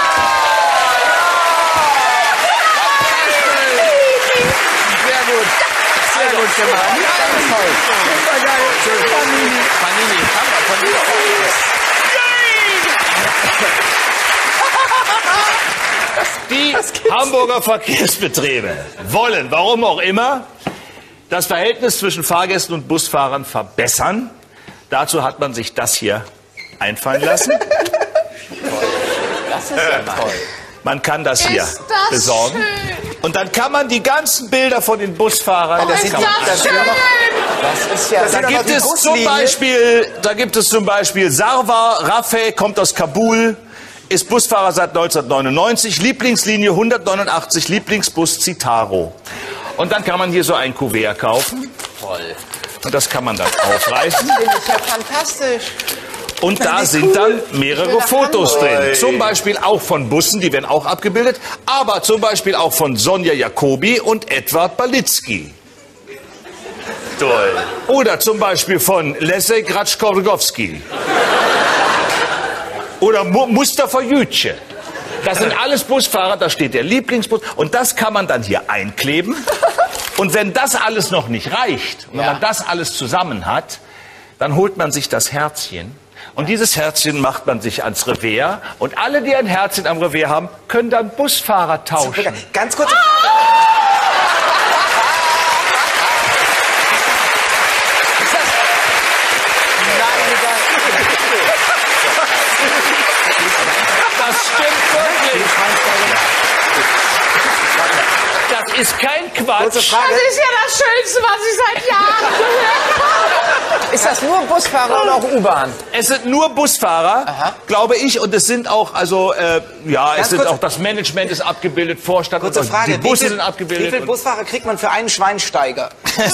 Sehr gut. Sehr gut gemacht. Ganz toll. Supergeil. Panini. Panini. Hammer. Panini. Die Hamburger Verkehrsbetriebe wollen, warum auch immer, das Verhältnis zwischen Fahrgästen und Busfahrern verbessern. Dazu hat man sich das hier einfallen lassen. Das ist ja toll. Man kann das hier Ist das besorgen. schön. Und dann kann man die ganzen Bilder von den Busfahrern... Ist kann man das schön. Das ist ja... Da sind gibt aber die es zum Buslinie. Beispiel, da gibt es zum Beispiel Sarwar Rafeh, kommt aus Kabul, ist Busfahrer seit neunzehnhundertneunundneunzig, Lieblingslinie hundertneunundachtzig, Lieblingsbus Citaro. Und dann kann man hier so ein Kuvert kaufen. Toll. Und das kann man dann aufreißen. Das ist ja fantastisch. Und da sind dann mehrere Fotos drin. Zum Beispiel auch von Bussen, die werden auch abgebildet. Aber zum Beispiel auch von Sonja Jacobi und Edward Balitzky. Toll. Oder zum Beispiel von Lesej Gratschkorgowski. Oder Mu- Mustafa Yüce. Das sind alles Busfahrer, da steht der Lieblingsbus. Und das kann man dann hier einkleben. Und wenn das alles noch nicht reicht, und wenn Ja. man das alles zusammen hat, dann holt man sich das Herzchen. Und dieses Herzchen macht man sich ans Revers. Und alle, die ein Herzchen am Revers haben, können dann Busfahrer tauschen. Ganz kurz. Das stimmt wirklich. Das ist kein Kurze Quatsch. Frage. Das ist ja das Schönste, was ich seit Jahren gehört habe. Ist das nur Busfahrer oder auch U-Bahn? Es sind nur Busfahrer, Aha. glaube ich, und es sind auch, also, äh, ja, es Ganz sind kurz- auch das Management ist abgebildet, Vorstand, Kurze und Frage. die Busse wie viel, sind Wie abgebildet. viel und- Busfahrer kriegt man für einen Schweinsteiger?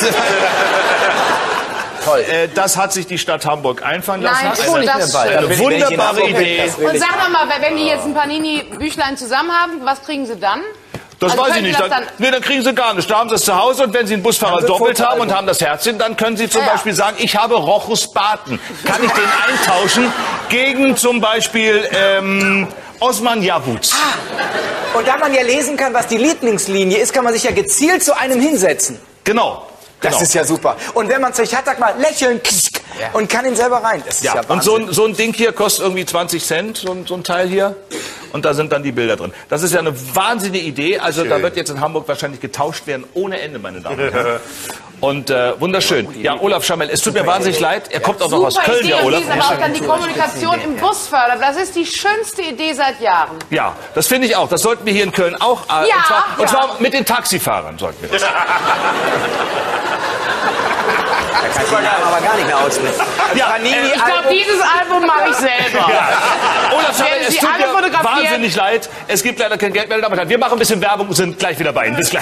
Toll. Äh, das hat sich die Stadt Hamburg einfallen lassen. Nein, tun eine, das eine schön. will ich wunderbare in Hamburg Idee. das will Und ich. sag noch mal, wenn die jetzt ein Panini-Büchlein zusammen haben, was kriegen sie dann? Das Also weiß ich können nicht. Sie das Dann, dann- nee, dann kriegen sie gar nichts. Da haben sie es zu Hause und wenn sie einen Busfahrer Haben sie doppelt haben Fotoalbum. und haben das Herzchen, dann können sie zum Ja, ja. Beispiel sagen, ich habe Rochus Baten. Kann ich den eintauschen gegen zum Beispiel ähm, Osman Yavuz? Und da man ja lesen kann, was die Lieblingslinie ist, kann man sich ja gezielt zu einem hinsetzen. Genau. Das genau. ist ja super. Und wenn man es nicht hat, sagt man lächeln und kann ihn selber rein. Das ist ja, Ja, und so Wahnsinn. ein, so ein Ding hier kostet irgendwie zwanzig Cent, so ein, so ein Teil hier. Und da sind dann die Bilder drin. Das ist ja eine wahnsinnige Idee. Also da wird jetzt in Hamburg wahrscheinlich getauscht werden ohne Ende, meine Damen und Herren. Und äh, wunderschön. Ja, Olaf Schamel, es tut mir wahnsinnig leid. Er kommt auch noch aus Super Köln, Idee der und Olaf. die ist aber auch dann die Kommunikation im Bus fördert. Das ist die schönste Idee seit Jahren. Ja, das finde ich auch. Das sollten wir hier in Köln auch. Äh, Ja, und, zwar, ja. und zwar mit den Taxifahrern sollten wir das. kannst du den Namen aber gar nicht mehr aussprechen. Ja, Panini äh, Ich glaube, dieses Album mache ich selber. Olaf Scholz, Werden es Sie tut alle mir fotografieren? wahnsinnig leid. Es gibt leider kein Geld mehr, meine Damen und Herren. Wir machen ein bisschen Werbung und sind gleich wieder bei Ihnen. Bis gleich.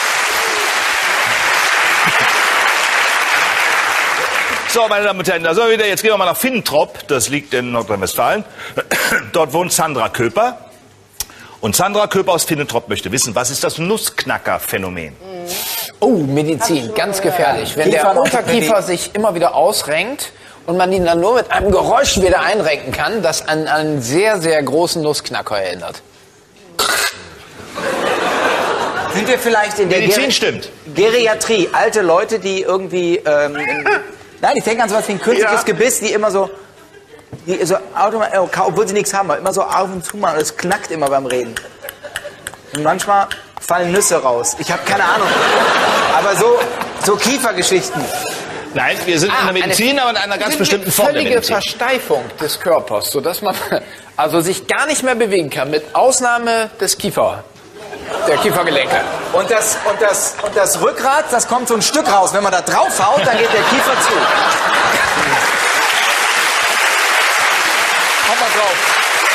So, meine Damen und Herren, da sind wir wieder. Jetzt gehen wir mal nach Finntrop. Das liegt in Nordrhein-Westfalen. Dort wohnt Sandra Köper. Und Sandra Köper aus Finntrop möchte wissen, was ist das Nussknacker-Phänomen? Oh, Medizin, ganz gefährlich. Wenn der Unterkiefer sich immer wieder ausrenkt und man ihn dann nur mit einem Geräusch wieder einrenken kann, das an einen sehr, sehr großen Nussknacker erinnert. Sind wir vielleicht in der Medizin Geri stimmt. Geriatrie, alte Leute, die irgendwie, ähm, in, nein, die denken an sowas wie ein künstliches Ja. Gebiss, die immer so, die so automatisch, obwohl sie nichts haben, aber immer so auf und zu machen, und es knackt immer beim Reden. Und manchmal fallen Nüsse raus. Ich habe keine Ahnung. Aber so, so Kiefergeschichten. Nein, wir sind in der Medizin, aber in einer ganz bestimmten Form der Völlige Medizin. Versteifung des Körpers, sodass man also sich gar nicht mehr bewegen kann, mit Ausnahme des Kiefer, der Kiefergelenke. Und das, und, das, und das Rückgrat, das kommt so ein Stück raus. Wenn man da draufhaut, dann geht der Kiefer zu. Hau mal drauf.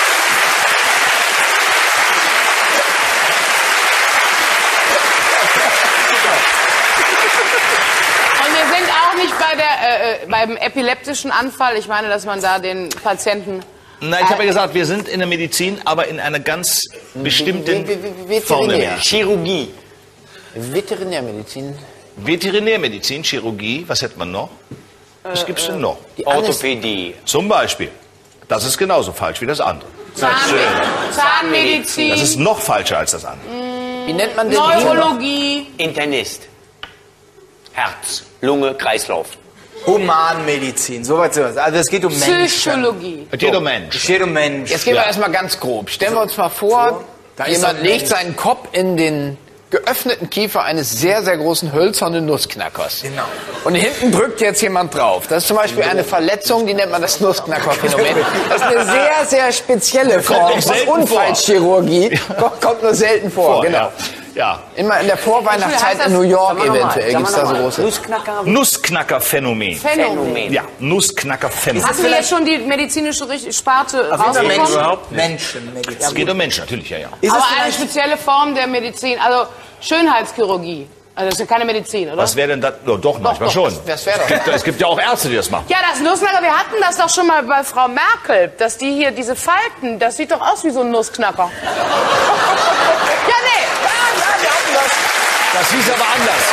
Und wir sind auch nicht bei der, äh, beim epileptischen Anfall. Ich meine, dass man da den Patienten... Na, ich habe ja gesagt, wir sind in der Medizin, aber in einer ganz bestimmten Ve- ve- ve- Form der Veterinär. Medizin. Chirurgie. Veterinärmedizin. Veterinärmedizin, Chirurgie, was hätte man noch? Was gibt's denn noch? Die Anes- Orthopädie. Zum Beispiel. Das ist genauso falsch wie das andere. Zahnme Zahnmedizin, Das ist noch falscher als das andere. Wie nennt man den? Neurologie. Internist. Herz, Lunge, Kreislauf. Humanmedizin, soweit sowas. Also es geht um Menschen. Psychologie. Und jeder Mensch. Es geht um Mensch. Jetzt gehen wir erstmal ganz grob. Stellen wir uns mal vor, da ist jemand ein legt Mensch. seinen Kopf in den geöffneten Kiefer eines sehr, sehr großen hölzernen Nussknackers. Genau. Und hinten drückt jetzt jemand drauf. Das ist zum Beispiel eine Verletzung, die nennt man das Nussknacker-Phänomen. Das ist eine sehr, sehr spezielle Form auch von selten vor. Unfallchirurgie. Kommt- Kommt nur selten vor, Oh, genau. ja. Ja. Immer in der Vorweihnachtszeit Heißt das- in New York Sag mal noch mal, eventuell sag gibt es mal da noch so mal. große... Nussknacker. Nussknacker-Phänomen. Phänomen. Ja, Nussknacker-Phänomen. Hast du jetzt schon die medizinische Richt- Sparte Mensch rausbekommen? überhaupt Menschenmedizin. Es geht um Menschen, natürlich, ja, ja. Ist Aber es eine vielleicht, spezielle Form der Medizin, also Schönheitschirurgie. Also das ist ja keine Medizin, oder? Was wäre denn das? Oh, doch, manchmal doch, schon. das wär doch- Es gibt, es gibt ja auch Ärzte, die das machen. Ja, das Nussknacker, wir hatten das doch schon mal bei Frau Merkel, dass die hier diese Falten, das sieht doch aus wie so ein Nussknacker. Ja, nee. Das hieß aber anders.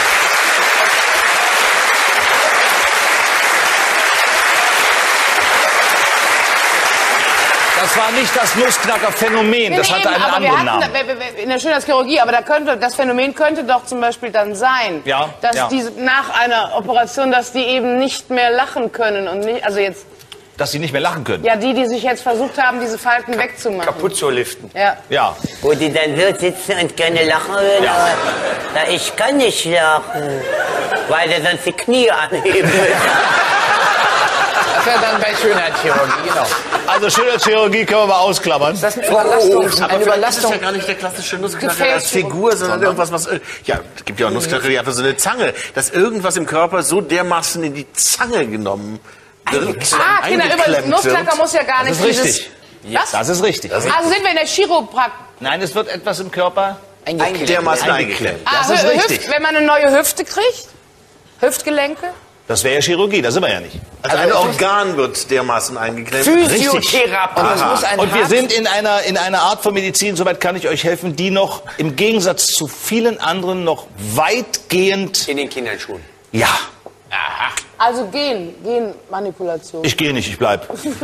Das war nicht das Nussknacker-Phänomen, das Nee, hatte eben, einen aber wir anderen hatten Namen. da- in der Schönheitschirurgie, aber da könnte, das Phänomen könnte doch zum Beispiel dann sein, Ja, dass ja. die nach einer Operation, dass die eben nicht mehr lachen können und nicht, also jetzt, Dass sie nicht mehr lachen können. ja, die, die sich jetzt versucht haben, diese Falten wegzumachen. Kaputt zu liften. Ja. Ja. Wo die dann wird sitzen und gerne lachen würden, Ja. aber na, ich kann nicht lachen, weil der sonst die Knie anheben will. Das wäre dann bei Schönheitschirurgie, genau. Also Schönheitschirurgie können wir mal ausklammern. Das ist eine Überlastung. Aber eine vielleicht ist Überlastung. ja gar nicht der klassische Nussknacker Gefällt als Figur, sondern irgendwas, was... äh, Ja, es gibt ja auch Nussknacker, die einfach so eine Zange, dass irgendwas im Körper so dermaßen in die Zange genommen wird, Ah, Kinder, übrigens, eingeklemmt Nussknacker wird. muss ja gar Das nicht ist dieses... richtig. Was? Das ist richtig. Also sind wir in der Chiropraktik. Nein, es wird etwas im Körper Eingeklemmt. Dermaßen eingeklemmt. Ah, Das ist Hü- richtig. Hüft, wenn man eine neue Hüfte kriegt? Hüftgelenke? Das wäre ja Chirurgie, da sind wir ja nicht. Also ein Organ wird dermaßen eingeklemmt. Physiotherapie. Und das muss ein Und wir Hart- sind in einer, in einer Art von Medizin, soweit kann ich euch helfen, die noch im Gegensatz zu vielen anderen noch weitgehend... In den Kinderschuhen. Ja, Also Gen, Genmanipulation. ich gehe nicht, ich bleib.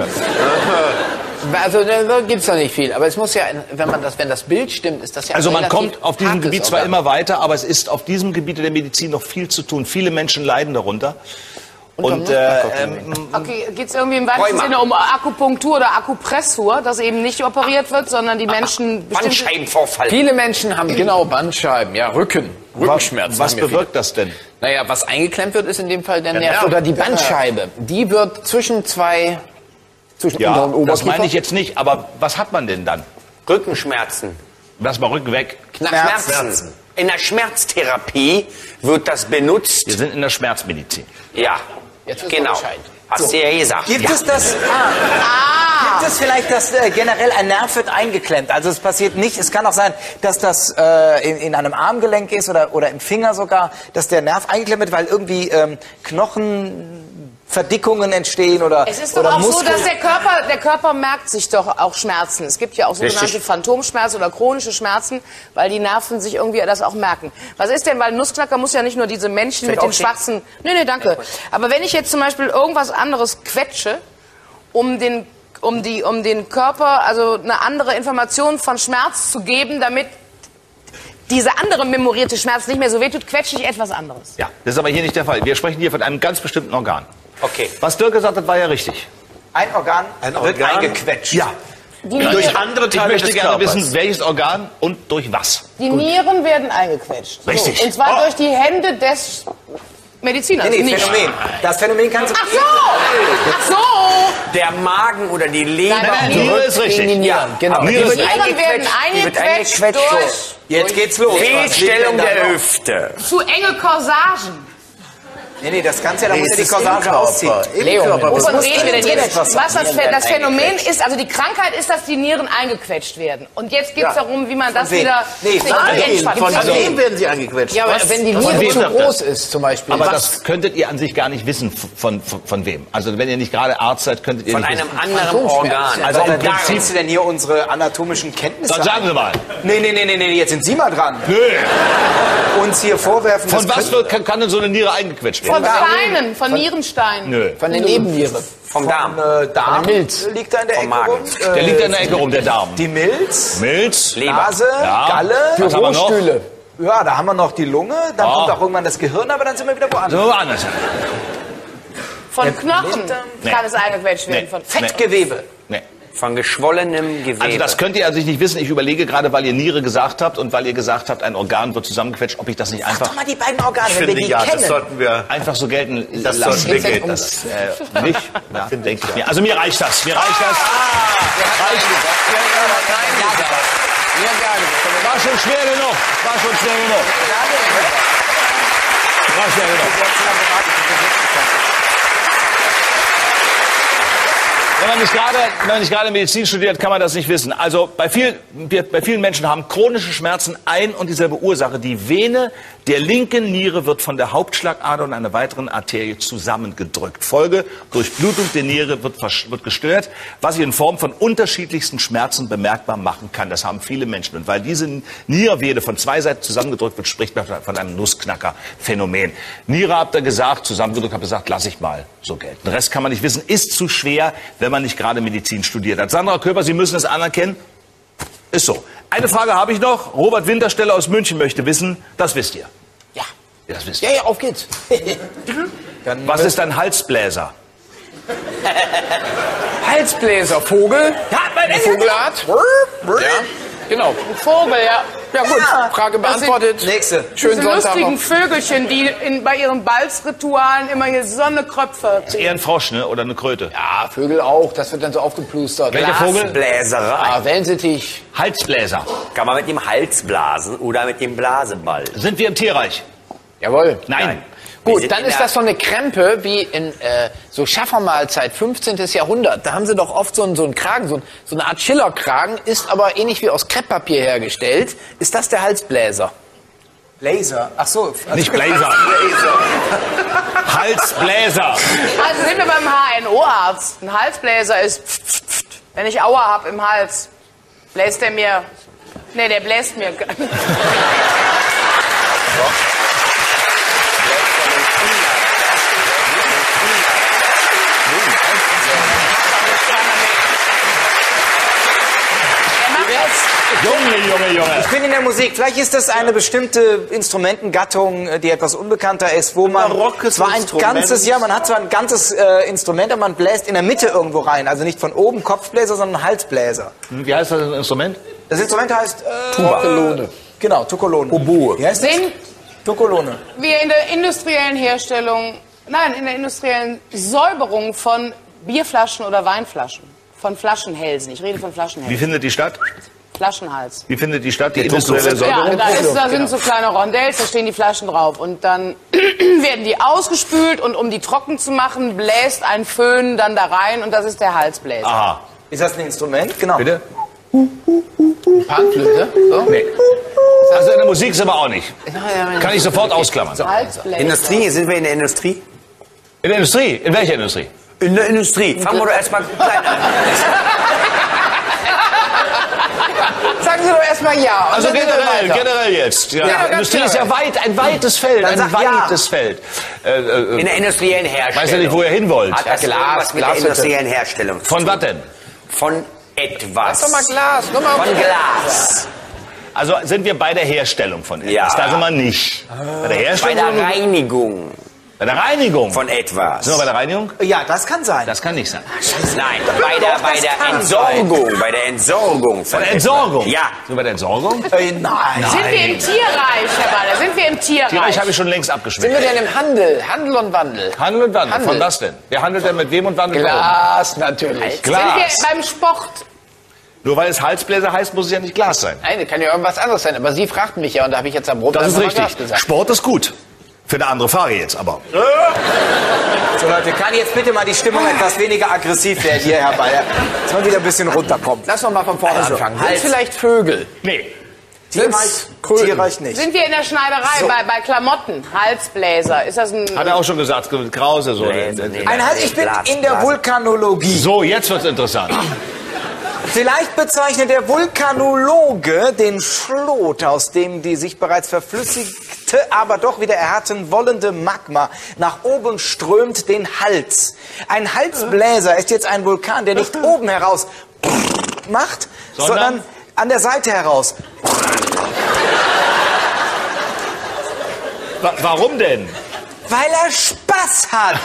Also da gibt es noch nicht viel, aber es muss ja, wenn man das, wenn das Bild stimmt, ist das ja Also man relativ kommt auf diesem hartes Gebiet zwar Organ. immer weiter, aber es ist auf diesem Gebiet der Medizin noch viel zu tun. Viele Menschen leiden darunter. Und äh, ähm, Okay, geht es irgendwie im weitesten Rheuma. Sinne um Akupunktur oder Akupressur, dass eben nicht operiert wird, sondern die Menschen bestimmte... Bandscheibenvorfall. Viele Menschen haben genau Bandscheiben, ja Rücken, Rückenschmerzen. was haben ja bewirkt das denn? viele. Naja, was eingeklemmt wird, ist in dem Fall der Nerv Nerv. oder die Bandscheibe. Die wird zwischen zwei, zwischen Ja, Unter- und das Oberkiefer. meine ich jetzt nicht, aber was hat man denn dann? Rückenschmerzen. Lass mal Rücken weg. Schmerzen. In der Schmerztherapie wird das benutzt. Wir sind in der Schmerzmedizin. Ja. Jetzt ist Genau. Bescheid. Hast du ja gesagt. Gibt ja. es das? Ah. Gibt es vielleicht, dass äh, generell ein Nerv wird eingeklemmt? Also es passiert nicht. Es kann auch sein, dass das äh, in, in einem Armgelenk ist oder, oder im Finger sogar, dass der Nerv eingeklemmt wird, weil irgendwie ähm, Knochenverdickungen entstehen oder Es ist doch oder auch so, Muskeln. dass der Körper, der Körper merkt sich doch auch Schmerzen. Es gibt ja auch sogenannte Richtig. Phantomschmerzen oder chronische Schmerzen, weil die Nerven sich irgendwie das auch merken. Was ist denn, weil Nussknacker muss ja nicht nur diese Männchen mit den aufstehen? schwarzen... Nee, nee, danke. Aber wenn ich jetzt zum Beispiel irgendwas anderes quetsche, um den, um die, um den Körper also eine andere Information von Schmerz zu geben, damit dieser andere memorierte Schmerz nicht mehr so wehtut, quetsche ich etwas anderes. Ja, das ist aber hier nicht der Fall. Wir sprechen hier von einem ganz bestimmten Organ. Okay. Was Dirk gesagt hat, war ja richtig. Ein Organ Ein wird Organ? eingequetscht. Ja. Die, Durch Nieren, andere Ich Teile möchte des gerne Körpers. wissen, welches Organ und durch was. die Nieren werden eingequetscht. Richtig. So, und zwar Oh. durch die Hände des Mediziners. Nee, nee, nicht. Phänomen. Das Phänomen kannst du... Ach so! Ach so! Der Magen oder die Leber. Nein, nein, Niere ist In die richtig. Nieren, genau. Aber Niere die ist wird Nieren werden die wird eingequetscht eingequetscht. durch So. Jetzt geht's los. Was liegt Fehlstellung denn da der noch? Hüfte. zu enge Corsagen. Nee, nee, das Ganze, da Nee, muss es ja die ist Corsage im ausziehen. Körper. Im Leo, Körper. wovon Was Wovon muss reden wir denn denn jetzt? was Was das, Nieren werden das Phänomen eingequetscht. ist, also die Krankheit ist, dass die Nieren eingequetscht werden. Und jetzt geht es darum, wie man das wem? wieder Nee, sich von wem? entspannt. Von Also, wem werden sie eingequetscht? Ja, aber Was? wenn die Von Niere wem zu sagt er? groß ist, zum Beispiel. Aber das das könntet ihr an sich gar nicht wissen, von, von, von wem. Also wenn ihr nicht gerade Arzt seid, könntet ihr Von nicht einem wissen. anderen Phantomschmerz. Organ. Also Also im da Prinzip... ziehst du denn hier unsere anatomischen Kenntnisse Dann sagen Sie mal. Nee, nee, nee, nee, nee, jetzt sind Sie mal dran. Nö. Uns hier vorwerfen, Von das was könnte- wird, kann, kann denn so eine Niere eingequetscht Von werden? Steinen, von Nierensteinen. Nö. von den Nebennieren. Vom Darm. äh, Darm Von der Milz. liegt da in der Vom Ecke Magen. rum. Der liegt in der Ecke rum, der Darm. Die Milz, Milz, Leber. Nase, Ja. Galle. Was haben wir noch? Bürostühle. Ja, da haben wir noch die Lunge, dann Ah. kommt auch irgendwann das Gehirn, aber dann sind wir wieder woanders. So anders. Von Knochen Nee. kann es eingequetscht werden. Nee. Von Fettgewebe. Nee. Von geschwollenem Gewebe. Also das könnt ihr an sich nicht wissen. Ich überlege gerade, weil ihr Niere gesagt habt und weil ihr gesagt habt, ein Organ wird zusammengequetscht, ob ich das nicht Sag einfach doch mal die beiden Organe, Ich wenn wir finde, die ja, das kennen. sollten wir... einfach so gelten Das lassen. sollten wir gelten Das, äh, nicht? Ja, denke ich mir. Also mir reicht das. Mir reicht das. Reicht. War schon schwer genug. War schon schwer genug. War schwer genug. Wenn man nicht gerade, wenn man nicht gerade Medizin studiert, kann man das nicht wissen. Also bei, viel, bei vielen Menschen haben chronische Schmerzen ein und dieselbe Ursache. Die Vene der linken Niere wird von der Hauptschlagader und einer weiteren Arterie zusammengedrückt. Folge: Durchblutung der Niere wird, wird gestört, was sich in Form von unterschiedlichsten Schmerzen bemerkbar machen kann. Das haben viele Menschen. Und weil diese Niervene von zwei Seiten zusammengedrückt wird, spricht man von einem Nussknacker-Phänomen. Niere habt ihr gesagt, zusammengedrückt habt ihr gesagt, lass ich mal so gelten. Den Rest kann man nicht wissen, ist zu schwer, wenn man nicht gerade Medizin studiert hat. Sandra Köper, Sie müssen es anerkennen. Ist so. Eine Frage habe ich noch. Robert Wintersteller aus München möchte wissen, das wisst ihr. Ja. Ja, das wisst ihr. Ja, ja, auf geht's. Was ist ein Halsbläser? Halsbläser, Vogel. Ja, mein Eine Vogelart. Ja, genau. Ein Vogel, ja. Ja gut, Frage beantwortet. Nächste. Schönen Diese Sonntag lustigen noch. Vögelchen, die in, bei ihren Balzritualen immer hier Sonnekröpfe. Eher ein Frosch, ne? Oder eine Kröte? Ja, Vögel auch. Das wird dann so aufgeplustert. Welcher Vogel? Bläserei. Ah, Wellensittich. Halsbläser. Kann man mit dem Hals blasen oder mit dem Blaseball. Sind wir im Tierreich? Jawohl. Nein. Wir Gut, sind dann in ist der- das so eine Krempe wie in äh, so Schaffermahlzeit, fünfzehnten. Jahrhundert. Da haben sie doch oft so einen, so einen Kragen, so, ein, so eine Art Schillerkragen, ist aber ähnlich wie aus Krepppapier hergestellt. Ist das der Halsbläser? Laser. Ach so. Also Nicht Bläser. Halsbläser. Also sind wir beim H N O-Arzt. Ein Halsbläser ist, pft, pft, pft. Wenn ich Aua hab im Hals, bläst der mir, nee, der bläst mir. Junge, Junge, Junge. Ich bin in der Musik. Vielleicht ist das eine bestimmte Instrumentengattung, äh, die etwas unbekannter ist, wo man Barockes zwar ein Instrument. ganzes, ja, man hat zwar ein ganzes äh, Instrument, aber man bläst in der Mitte irgendwo rein. Also nicht von oben Kopfbläser, sondern Halsbläser. Wie heißt das Instrument? Das Instrument heißt äh, Tukolone. genau, Tukolone. Oboe. Wie heißt das? Sind Tukolone. wir in der industriellen Herstellung, nein, in der industriellen Säuberung von Bierflaschen oder Weinflaschen. Von Flaschenhälsen. Ich rede von Wie Flaschenhälsen. findet die statt? Flaschenhals. Wie findet die statt, die Der industrielle Druckluft. Ja, Säuberung? da, ist, da genau. sind so kleine Rondels, da stehen die Flaschen drauf. Und dann werden die ausgespült und um die trocken zu machen, bläst ein Föhn dann da rein und das ist der Halsbläser. Aha. Ist das ein Instrument? Genau. Bitte? Panflöte? So? Nee. Also in der Musik ist aber auch nicht. Kann ich sofort ausklammern. Halsbläser. Industrie, sind wir in der Industrie? In der Industrie? In welcher Industrie? In der Industrie. Fangen wir doch erstmal klein an. Sagen Sie doch erstmal ja. Also Und dann generell, weiter. generell jetzt. Ja. Ja, ganz Industrie ist ja generell. weit, ein weites Feld, Dann ein sag ja. weites Feld. Äh, äh, In der industriellen Herstellung. weiß ja nicht, wo ihr hin wollt. Hat das Glas, irgendwas mit Glas der industriellen Herstellung zu Von tun? was denn? Von etwas. Sag doch mal Glas. Nur mal Von Glas. Also sind wir bei der Herstellung von etwas. Ja. Da sind wir nicht. Bei der Bei Herstellung? der sind wir- Reinigung bei der Reinigung. von etwas. Sind wir bei der Reinigung? Ja, das kann sein. Das kann nicht sein. Nein, bei der, bei das der kann Entsorgung. Bei der Entsorgung. Bei Von der Entsorgung? etwas. Ja. Sind wir bei der Entsorgung? Äh, nein. Sind wir im Tierreich, Herr Baller? Sind wir im Tierreich? Tierreich habe ich schon längst Sind abgeschmeckt. wir denn im Handel? Handel und Wandel? Handel und Wandel. Handel. Von was denn? Wer handelt denn mit wem und Wandel? warum? Glas, natürlich. Glas. Sind wir beim Sport? Nur weil es Halsbläser heißt, muss es ja nicht Glas sein. Nein, kann ja irgendwas anderes sein. Aber Sie fragten mich ja und da habe ich jetzt am Brot Das ist einfach mal richtig. Glas gesagt. Sport ist gut. Für eine andere Frage jetzt, aber. So Leute, kann jetzt bitte mal die Stimmung etwas weniger aggressiv werden hier, Herr Bayer? Dass man wieder ein bisschen runterkommt. Lass uns mal von vorne Also, anfangen. Sind Hals. vielleicht Vögel? Nee. Tierreich, Kröten. Tierreich nicht. Sind wir in der Schneiderei bei, bei Klamotten? Halsbläser. Ist das ein... Hat er auch schon gesagt, Krause so. Bläser, nee. Ein Hals, ich bin Glas, in der Glas. Vulkanologie. So, jetzt wird's interessant. Vielleicht bezeichnet der Vulkanologe den Schlot, aus dem die sich bereits verflüssigte, aber doch wieder erhärten wollende Magma nach oben strömt, den Hals. Ein Halsbläser ist jetzt ein Vulkan, der nicht oben heraus macht, Sondern? sondern an der Seite heraus. Wa warum denn? Weil er Spaß hat.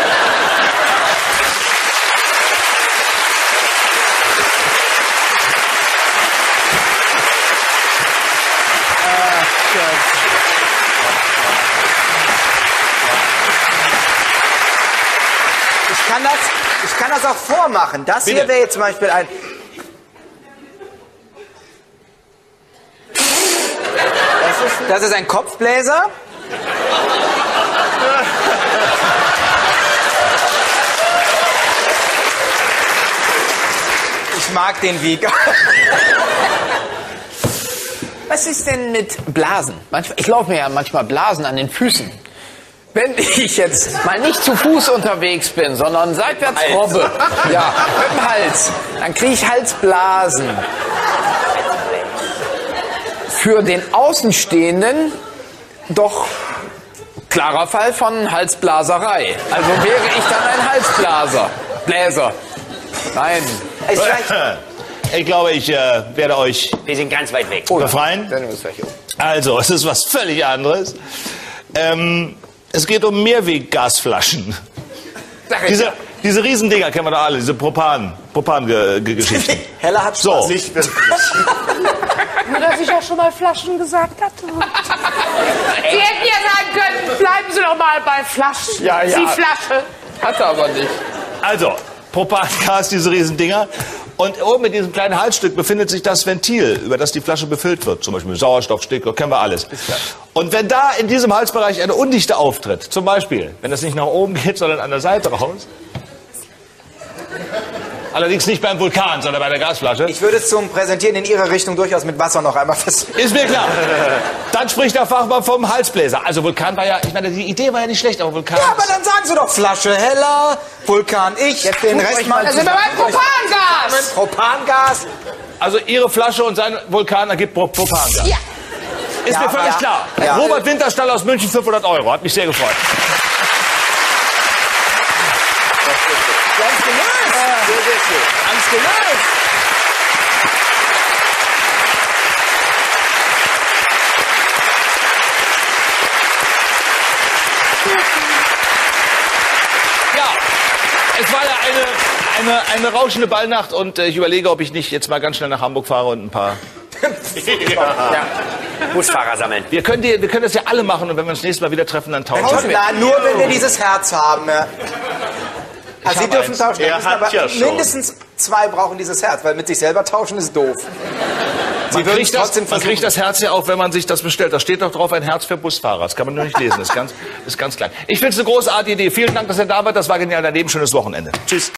Ich kann das, ich kann das auch vormachen. Das Bitte. hier wäre jetzt zum Beispiel ein... Das ist, das ist ein Kopfbläser. Ich mag den Wieger. Was ist denn mit Blasen? Manchmal, ich laufe mir ja manchmal Blasen an den Füßen. Wenn ich jetzt mal nicht zu Fuß unterwegs bin, sondern seitwärts robbe, ja, mit dem Hals, dann kriege ich Halsblasen. Für den Außenstehenden doch klarer Fall von Halsblaserei. Also wäre ich dann ein Halsblaser. Bläser. Nein. Ich vielleicht, Ich glaube, ich äh, werde euch Wir sind ganz weit weg. befreien. Sendung ist gleich um. Also, es ist was völlig anderes. Ähm, es geht um Mehrweggasflaschen. Sag ich Diese, ja. diese Riesendinger kennen wir doch alle, diese Propan, Propan-Geschichten. Heller hat So, Spaß. Nicht wirklich. Nur, dass ich ja schon mal Flaschen gesagt hatte. Sie hätten ja sagen können, bleiben Sie doch mal bei Flaschen. Ja, ja. Sie Flasche. Hat er aber nicht. also, Propangas, diese Riesendinger. Und oben in diesem kleinen Halsstück befindet sich das Ventil, über das die Flasche befüllt wird. Zum Beispiel mit Sauerstoff, Stickstoff, kennen wir alles. Und wenn da in diesem Halsbereich eine Undichte auftritt, zum Beispiel, wenn das nicht nach oben geht, sondern an der Seite raus, allerdings nicht beim Vulkan, sondern bei der Gasflasche, Ich würde es zum Präsentieren in Ihre Richtung durchaus mit Wasser noch einmal versuchen. ist mir klar. Dann spricht der Fachmann vom Halsbläser. Also Vulkan war ja, ich meine, die Idee war ja nicht schlecht, aber Vulkan... Ja, aber dann sagen Sie doch Flasche heller, Vulkan ich, Jetzt den guckt Rest euch mal mal Da sind wir beim Propangas. Propangas. Also Ihre Flasche und sein Vulkan ergibt Pro Propangas. Ja. Ist Ja, mir völlig ja. klar. Ja. Robert Winterstall aus München, fünfhundert Euro. Hat mich sehr gefreut. Ganz gelöst. Sehr, sehr schön. Ganz gelöst. Ja, es war ja eine, eine, eine rauschende Ballnacht und äh, ich überlege, ob ich nicht jetzt mal ganz schnell nach Hamburg fahre und ein paar... Busfahrer sammeln. Wir können, die, wir können das ja alle machen und wenn wir uns nächstes Mal wieder treffen, dann tauschen wir. Na, nur wenn wir dieses Herz haben. ja. Also Sie hab dürfen eins. tauschen. Er Wir müssen hat aber ja schon. mindestens zwei brauchen dieses Herz, weil mit sich selber tauschen ist doof. Man kriegt, das, man kriegt das Herz ja auch, wenn man sich das bestellt. Da steht doch drauf, ein Herz für Busfahrer. Das kann man nur nicht lesen. Das ist ganz, das ist ganz klein. Ich finde es eine großartige Idee. Vielen Dank, dass ihr da wart. Das war genial daneben. Schönes Wochenende. Tschüss.